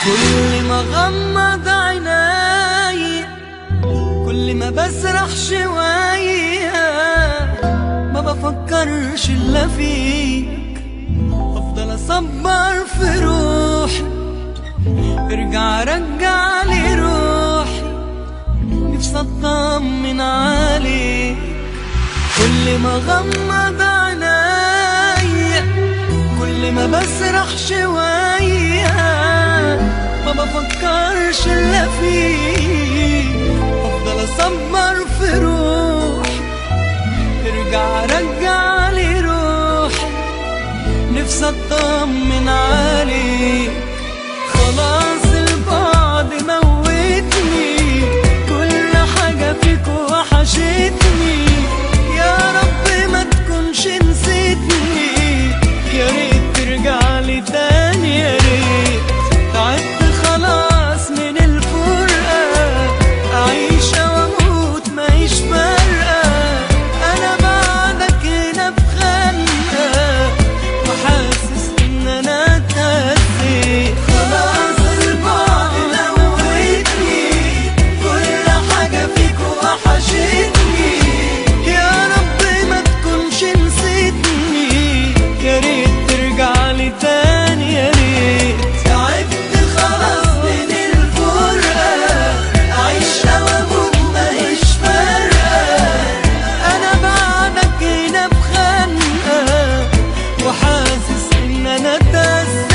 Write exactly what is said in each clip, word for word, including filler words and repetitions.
كل ما غمض عيناي، كل ما بسرح شوية، ما بفكرش إلا فيك. أفضل أصبر في روحي، ارجع رجعلي روحي، نفسي أطمن عليك. كل ما غمض عيناي، كل ما بسرح شوية، ما بفكرش إلا فيك. أفضل أصبر في روحي، ارجع رجعلي روحي، نفسي أطمن عليك. خلاص البعد موتني، كل حاجة فيك وحشتني. يا رب ما تكونش نسيتني، يا ريت ترجعلي تاني، يا ريت. تعبت خلاص من الفرقة، أعيش وأموت ماهيش فارقة. أنا بعدك هنا في خنقة، وحاسس إن أنا اتهزيت. خلاص البعد موتني، كل حاجة فيك وحشتني. يا رب ما تكونش نسيتني، يا ريت ترجعلي تاني، يا ريت. تعبت خلاص من الفرقة، أعيش وأموت ماهيش فارقة. أنا بعدك هنا في خنقة، وحاسس إن أنا اتهزيت.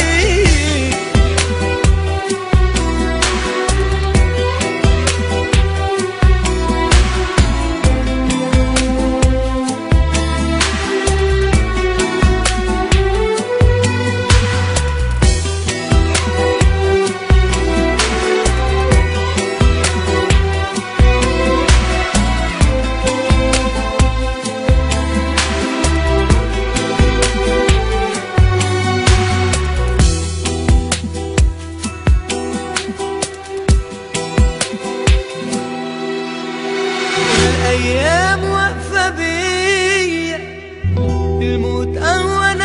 الأيام واقفة بيا، الموت أهون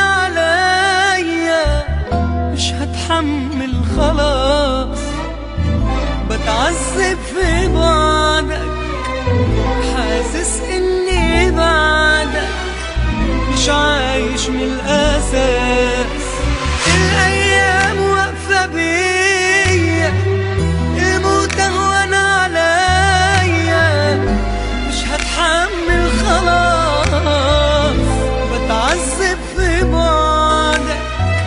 عليا، مش هتحمل خلاص. بتعذب في بعدك، حاسس إني بعدك مش عايش من الأساس. الأيام واقفة بيا، الموت أهون عليا، مش هتحمل خلاص. بتعذب في بعدك،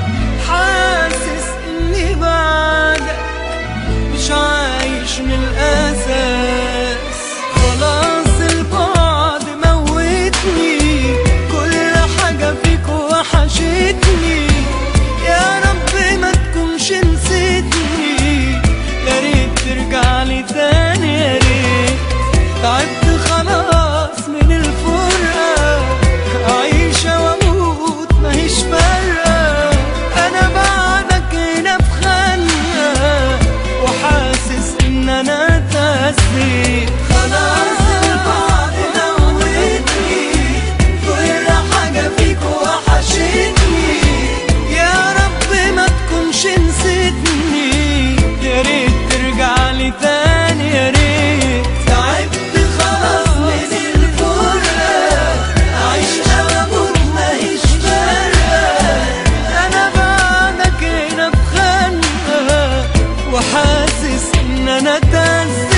حاسس إني بعدك مش عايش من الأساس. خلاص البعد موتني، كل حاجة فيك وحشتني. يا رب ما تكونش نسيتني، يا ريت ترجعلي تاني، يا ريت. تعبت خلاص من الفرقة، أعيش وأموت ماهيش فارقة. أنا بعدك هنا في خنقة، وحاسس إن أنا اتهزيت. خلاص البعد موتني، كل حاجة فيك وحشتني. يا رب ما تكونش نسيتني، يا ريت ترجعلي تاني، يا ريت. تعبت خلاص من الفرقة، أعيش وأموت ماهيش فارقة. أنا بعدك هنا في خنقة، وحاسس إن أنا اتهزيت.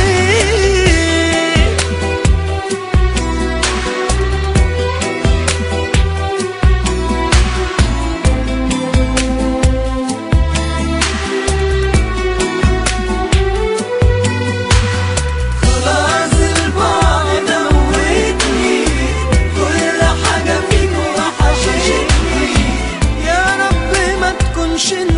خلاص البعد موتني، كل حاجة فيك وحشتني. يا رب ما تكونش